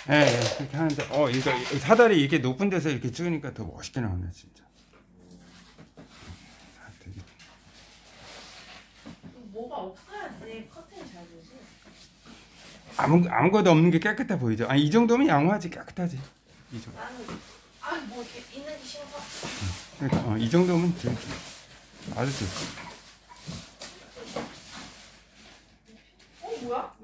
예, 예, 그렇게 하는데, 이거 사다리 이렇게 높은 데서 이렇게 찍으니까 더 멋있게 나오네, 진짜. 되게. 뭐가 없어야지 커튼이 잘 되지. 아무것도 없는 게 깨끗해 보이죠? 아니, 이 정도면 양호하지, 깨끗하지. 이 정도. 나는 뭐 이렇게 있는 게 싫어서. 그러니까, 이 정도면 아주 좋지. 뭐야?